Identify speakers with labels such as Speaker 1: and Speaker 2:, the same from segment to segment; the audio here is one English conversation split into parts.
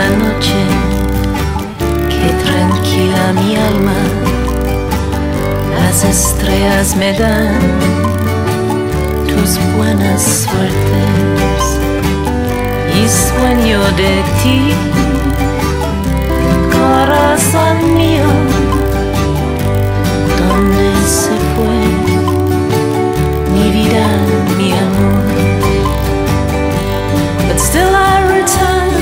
Speaker 1: la noche que tranquila mi alma, las estrellas me dan tus buenas suertes y sueño de ti, corazón mío. ¿Dónde se fue mi vida, mi amor? But still I return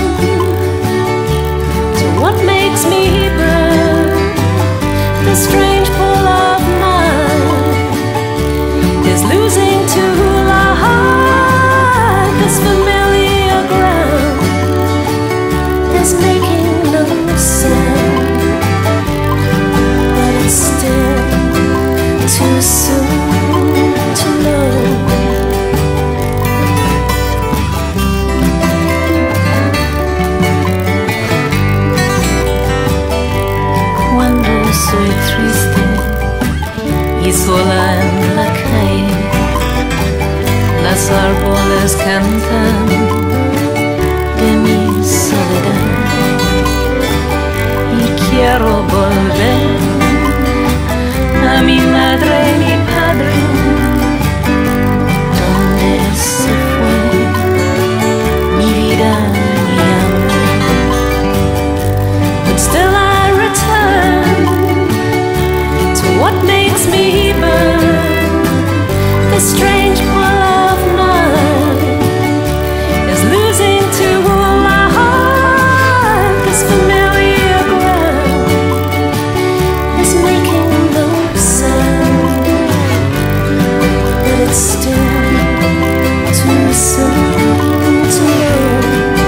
Speaker 1: to what makes me burn. The strange pull of mine is losing to the heart. This familiar ground is making no sound, but it's still too soon to know. Cuando soy triste y sola en la calle, las árboles cantan de mi soledad y quiero volver a mi madre y mi padre. ¿Dónde se fue mi vida, mi amor? But still I return to what makes me burn. The strange pull of mine is losing to my heart. This familiar ground is making no sound, but it's still too soon to know.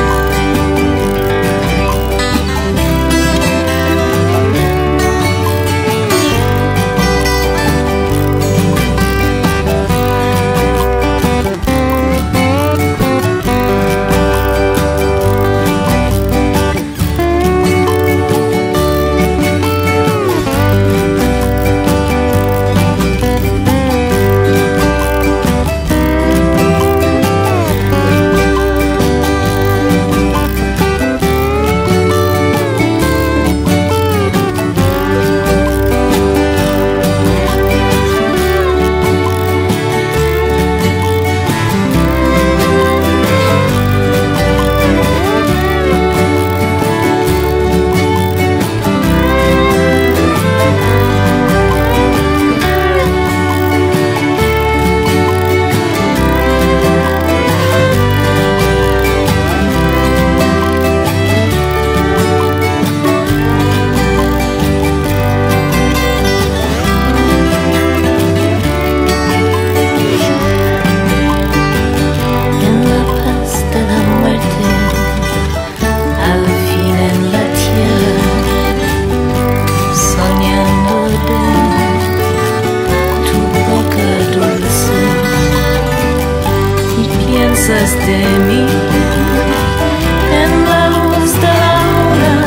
Speaker 1: De mí en la luz de la luna.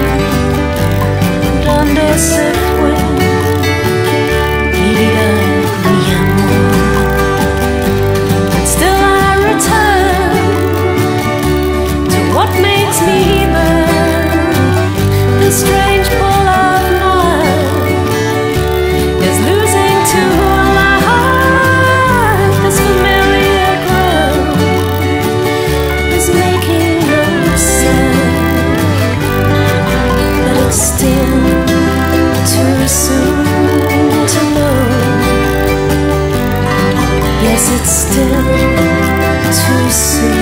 Speaker 1: ¿Dónde se fue mi vida, mi amor? But still I return to what makes me burn. The strange pull of mine is losing to my heart. This familiar ground is making no sound, but it's still too soon to know. Yes, it's still too soon.